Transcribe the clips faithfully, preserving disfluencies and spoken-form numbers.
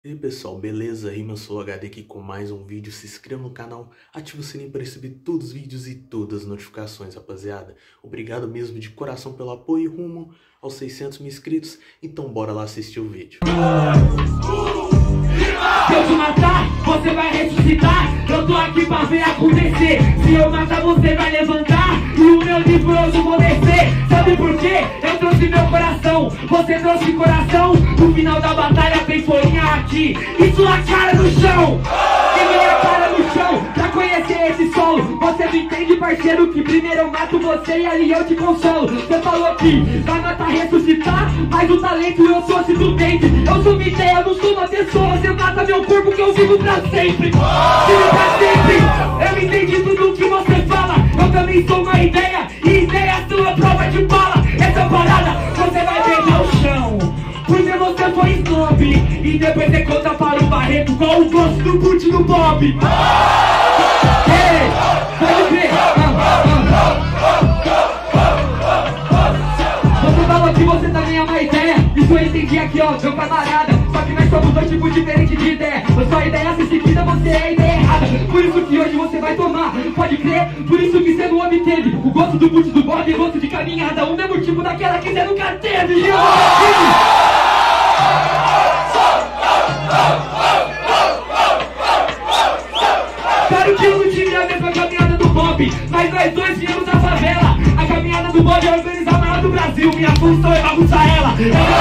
E aí pessoal, beleza? Rima, eu sou o H D aqui com mais um vídeo. Se inscreva no canal, ative o sininho para receber todos os vídeos e todas as notificações, rapaziada. Obrigado mesmo de coração pelo apoio rumo aos seiscentos mil inscritos. Então bora lá assistir o vídeo. Se eu te matar, você vai ressuscitar. Eu tô aqui pra ver acontecer. Se eu matar, você vai levantar. E o meu livro eu vou descer. Sabe por quê? Eu trouxe meu coração, você trouxe coração. No final da batalha tem folhinha aqui e sua cara no chão. E minha cara no chão, pra conhecer esse solo. Você não entende, parceiro, que primeiro eu mato você e ali eu te consolo. Você falou que vai matar, ressuscitar, mas o talento eu trouxe do dente. Eu sou uma ideia, eu não sou uma pessoa. Você mata meu corpo que eu vivo pra sempre. Vivo pra sempre. Eu entendi tudo que você fala. Eu também sou uma ideia, e ideia sua prova de bala. Essa parada você vai beijar o chão, porque você foi snob. E depois você conta para o Barreto qual o gosto do boot do Bob. Ei, pode ver. Você falou que você também é uma ideia. Isso eu entendi aqui, ó, meu camarada. Só que nós somos dois tipos diferentes de ideia. Eu sou a ideia se seguida, você é a ideia errada. Por isso que hoje você vai tomar, pode crer. Por isso que você não obteve o gosto do boot do Bob e gosto de caminhada. O mesmo tipo daquela que você nunca teve. E eu claro que eu não tive a mesma caminhada do Bob, mas nós dois viemos da favela. A caminhada do Bob é organizar a maior do Brasil. Minha função é bagunçar ela.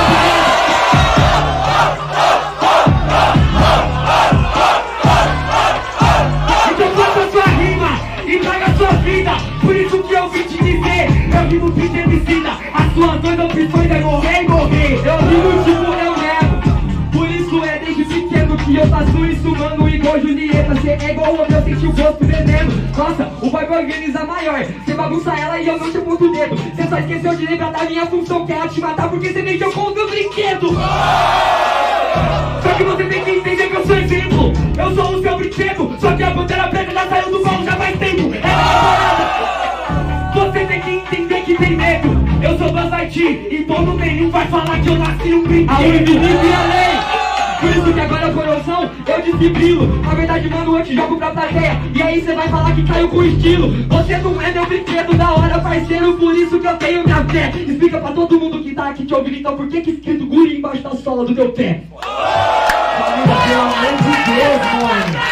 Então faça a sua rima e traga a sua vida. Por isso que eu vim te dizer, eu rimo pinta emicida. As suas duas opções é morrer e morrer. Eu rimo tipo eu nego. Por isso é desde pequeno que eu faço isso, mano, igual Julieta. Cê é igual o meu, senti o gosto veneno. Nossa, o vibe organiza maior. Cê bagunça ela e eu não te aponto o dedo. Cê só esqueceu de lembrar da minha função, que é te matar porque cê mexeu com o meu brinquedo. Só que você tem que entender que eu sou exemplo. Eu sou o seu brinquedo, só que a bandeira preta já saiu do colo já faz tempo. É a parada. Você tem que entender que tem medo. Eu sou Buzz Lightyear e todo nenhum vai falar que eu nasci um brinquedo. A invisível e a lei. Por isso que agora, coração, eu desfibilo. Na verdade, mano, eu te jogo pra plateia. E aí cê vai falar que caiu com estilo. Você não é meu brinquedo da hora, parceiro. Por isso que eu tenho minha fé. Explica pra todo mundo que tá aqui te ouvindo. Então por que que escrito guri embaixo da sola do teu pé? Pelo amor de Deus,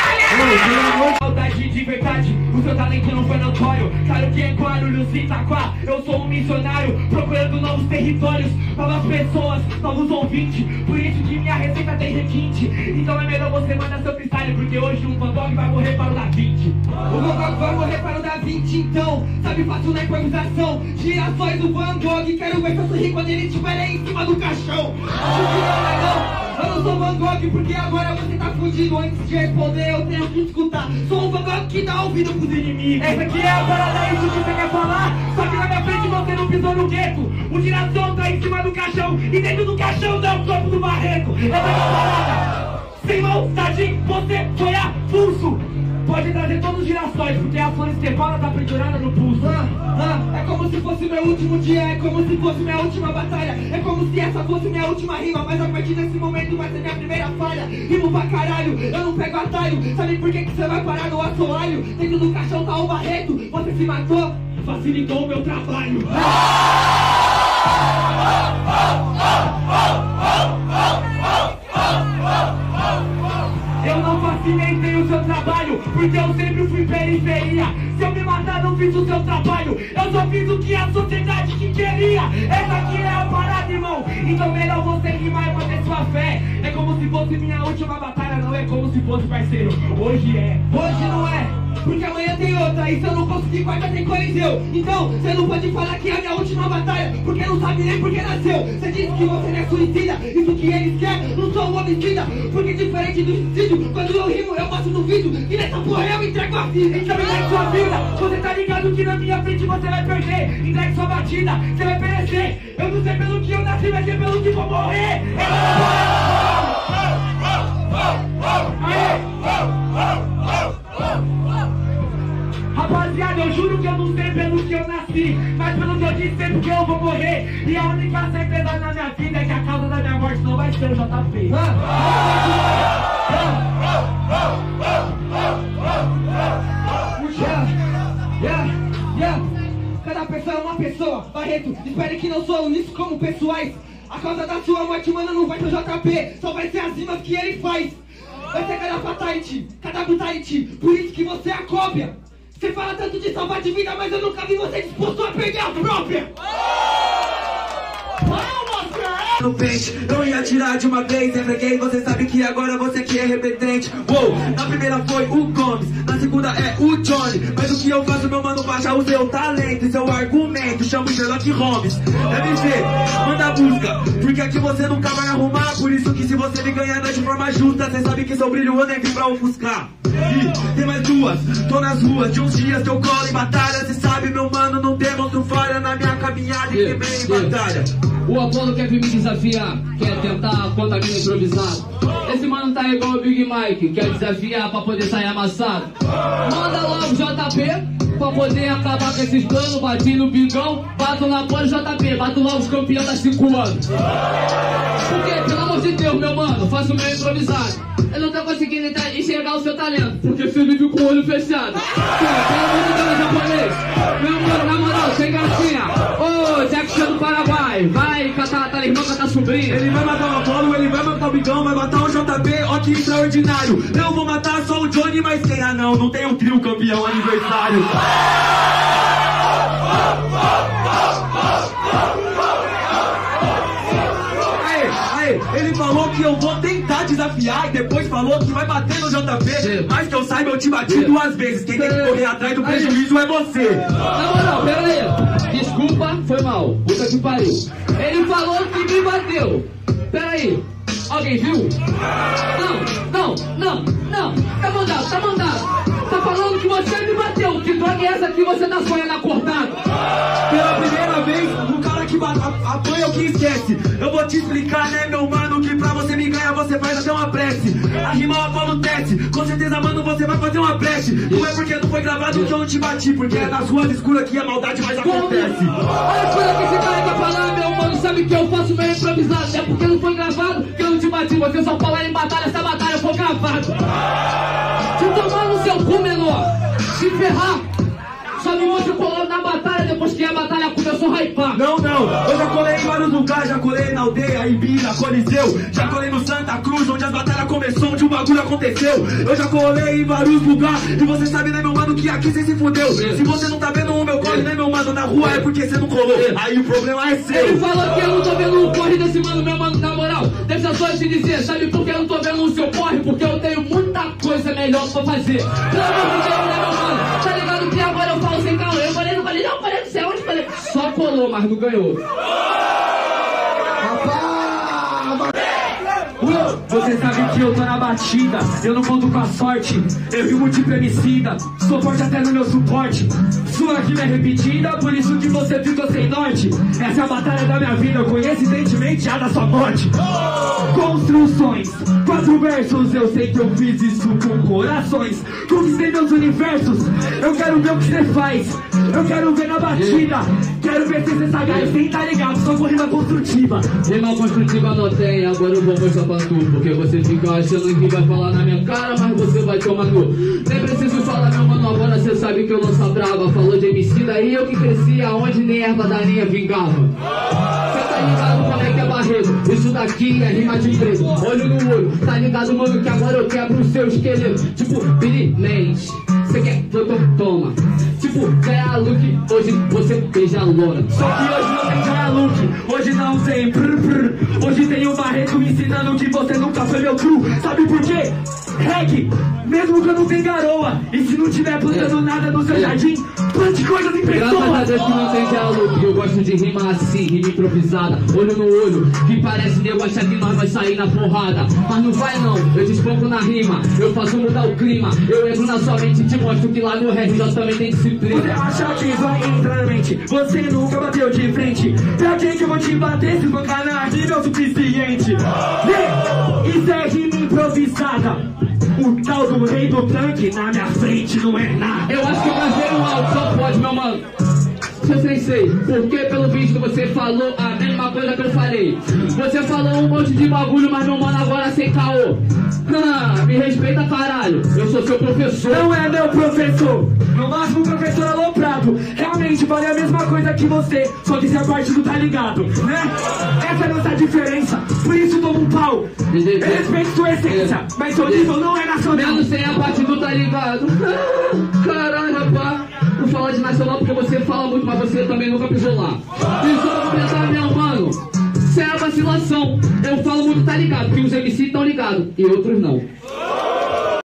mano. Saudade de verdade, o seu talento não foi notório. Claro que é Guarulhos e Itaquá. Eu sou um missionário, procurando novos territórios, novas pessoas, novos ouvintes. Por isso que minha receita tem requinte. Então é melhor você mandar seu freestyle, porque hoje um Van Gogh vai morrer para o Da Vinci. O Van Gogh vai morrer para o Da Vinci, então sabe fácil na improvisação. Girassóis do Van Gogh, quero ver seu sorrir quando ele estiver aí em cima do caixão. Acho que não é não. Eu não sou Van Gogh porque agora você tá fudido. Antes de responder eu tenho que escutar. Sou um Van Gogh que dá ouvido pros inimigos. Essa aqui é a parada, é isso que você quer falar. Só que na minha frente você não pisou no gueto. O girassol tá em cima do caixão e dentro do caixão tá o corpo do Barreto. Essa é a parada. Sem maldade, você foi a pulso. Pode trazer todos os girassóis, porque a flor estefana tá pendurada no pulso. Ah, ah, é como se fosse meu último dia, é como se fosse minha última batalha. É como se essa fosse minha última rima, mas a partir desse momento vai ser minha primeira falha. Rimo pra caralho, eu não pego atalho. Sabe por que que você vai parar no assoalho? Dentro do caixão tá o Barreto, você se matou, facilitou o meu trabalho. Eu não facilitei o seu trabalho, porque eu sempre fui periferia. Se eu me matar, não fiz o seu trabalho. Eu só fiz o que a sociedade que queria. Essa aqui é a parada, irmão. Então melhor você rimar e manter sua fé. É como se fosse minha última batalha, não é como se fosse, parceiro. Hoje é, hoje não é, porque amanhã tem outra. E se eu não conseguir, quarta tem Coliseu. Então, você não pode falar que é a minha última batalha, porque não sabe nem porque nasceu. Você disse que você não é suicida, isso que eles querem, não sou um homicida. Porque diferente do suicídio, quando eu rimo, eu passo no vídeo. E nessa porra eu entrego a vida. Então entregue sua vida. Você tá ligado que na minha frente você vai perder. Entregue sua batida, você vai perecer. Eu não sei pelo que eu nasci, mas sei pelo que vou morrer. Rapaziada, eu juro que eu não sei pelo que eu nasci. si. Mas pelo que eu disse, sempre que eu vou morrer. E a única certeza na minha vida é que a causa da minha morte não vai ser o J P. Yeah, yeah, yeah. Cada pessoa é uma pessoa. Barreto, espere que não sou nisso como pessoais. A causa da sua morte, mano, não vai ser o J P. Só vai ser as rimas que ele faz. Vai ser cada fatality, cada brutality. Por isso que você é a cópia. Você fala tanto de salvar de vida, mas eu nunca vi você disposto a perder a própria. No pente, eu ia tirar de uma vez, entreguei, você sabe que agora você que é repetente. Uou, na primeira foi o Gomes, na segunda é o Johnny. Mas o que eu faço, meu mano, baixa o seu talento e seu argumento, chamo Sherlock Holmes. Deve ser, manda busca, porque aqui você nunca vai arrumar. Por isso que se você me ganhar não é de forma justa, cê sabe que seu brilho eu nem vim pra ofuscar. E tem mais duas, tô nas ruas de uns dias que eu colo em batalha. Cê sabe, meu mano, não demonstro falha na minha caminhada e yeah, quebrei em yeah. batalha. O Apolo quer vir me desafiar, quer tentar contra mim improvisado. Esse mano tá igual o Big Mike, quer desafiar pra poder sair amassado. Manda logo J P pra poder acabar com esses planos. Bati no bigão, bato na bola J P, bato logo os campeões da cinco anos. Porque, pelo amor de Deus, meu mano, faço o meu improvisado. Eu não tô conseguindo enxergar o seu talento, porque você vive com o olho fechado. Pelo amor de Deus, japonês, meu mano, na moral, sem gracinha. Ô, Jackson do Paraguai, vai catar a irmã, catar a sobrinha. Ele vai matar o Apolo, ele vai matar o Bigão, vai matar o J P, ó que extraordinário. Eu vou matar só o Johnny, mas quem? Ah não, não tem o trio campeão aniversário. Ele falou que eu vou tentar desafiar e depois falou que vai bater no J P. Mas que eu saiba, eu te bati duas vezes. Quem tem que correr atrás do prejuízo é você. Na moral, pera aí. Desculpa, foi mal. Puta que pariu. Ele falou que me bateu. Pera aí. Alguém viu? Não, não, não, não. Tá mandado, tá mandado. Tá falando que você me bateu. Que droga é essa que você tá sonhando acordado? Pela primeira vez, o cara que apanha o que esquece. Eu vou te explicar, né, meu mano, que pra você me ganhar você faz até uma prece. A rima é Apolo teste. Com certeza, mano, você vai fazer uma prece. Não é porque não foi gravado que eu não te bati, porque é nas ruas escuras que a maldade mais acontece. Olha a coisa que esse cara quer falar, meu mano. Sabe que eu faço meio improvisado. É porque não foi gravado que eu não te bati. Você só falar em batalha, essa batalha foi gravada. Se tomar no seu cu, menor, se ferrar. Só me você colou na batalha depois que a batalha começou a hypar. Não, não, eu já colei em vários lugares, já colei na aldeia, Ibira, Coliseu. Já colei no Santa Cruz, onde as batalhas começou, onde o bagulho aconteceu. Eu já colei em vários lugares, e você sabe, né, meu mano, que aqui você se fudeu. Se você não tá vendo o meu corre, né, meu mano, na rua é porque você não colou. Aí o problema é seu. Ele falou que eu não tô vendo o corre desse mano, meu mano, na moral. Deixa só eu te dizer, sabe por que eu não tô vendo o seu corre? Porque eu tenho muita coisa melhor pra fazer. Pelo amor de Deus, né, meu mano? Tá ligado que agora eu falo sem calma. Eu falei, não falei, não, falei do céu, onde falei? Só colou, mas não ganhou. Você sabe que eu tô na batida, eu não conto com a sorte. Eu rimo de femicida, sou forte até no meu suporte. Sua rima é repetida, por isso que você ficou sem norte. Essa é a batalha da minha vida, coincidentemente a da sua morte. Construções, quatro versos, eu sei que eu fiz isso com corações. Conquistei meus universos, eu quero ver o que você faz. Eu quero ver na batida, quero ver se você sagaz, sem tá ligado, só com rima construtiva. Rima construtiva não tem, agora eu vou mostrar pra tu. Porque você fica achando que vai falar na minha cara, mas você vai tomar no. Nem preciso falar, meu mano, agora você sabe que eu não sou brava. Falou de M C, daí eu que cresci aonde nem erva daninha vingava. Cê tá ligado como é que é barreiro? Isso daqui é rima de preto, olho no olho. Tá ligado, mano, que agora eu quebro o seu esqueleto. Tipo, Billy Mendes, cê quer? Toma. Tipo, ganha look, hoje você beija a lona. Só que hoje não tem ganha look, hoje não tem prr, prr. Hoje tem um barreto me ensinando que você nunca foi meu cru. Sabe por quê? Reggae, mesmo que eu não tenha garoa. E se não tiver plantando nada no seu jardim, plante coisas em pessoa. Graças a Deus que não tem diálogo, eu gosto de rima assim, rima improvisada, olho no olho, que parece nego achar que nós vai sair na porrada. Mas não vai não, eu desponco na rima, eu faço mudar o clima. Eu entro na sua mente e te mostro que lá no R J também tem disciplina. Você acha que vai entrar na mente, você nunca bateu de frente. Pra quem que eu vou te bater se bancar na rima é o suficiente? Vê, isso é rima improvisada. O tal do rei do tanque na minha frente não é nada. Eu acho que pra ver um alto só pode, meu mano. seu sensei, porque pelo visto você falou a mesma coisa que eu falei. Você falou um monte de bagulho, mas meu mano agora sem caô. Ah, me respeita, caralho, eu sou seu professor. Não é meu professor, no máximo professor aloprado. Realmente falei a mesma coisa que você, só que seu partido tá ligado, né? Essa é a nossa diferença, por isso tomo um pau. Eu respeito sua essência, mas seu nível não é nacional. Menos sem a partido tá ligado. Ah, caralho, rapaz. Não fala de nacional porque você fala muito, mas você também nunca pisou lá. E só pra completar, meu mano, isso é a vacilação. Eu falo muito, tá ligado, que os M C estão ligados e outros não.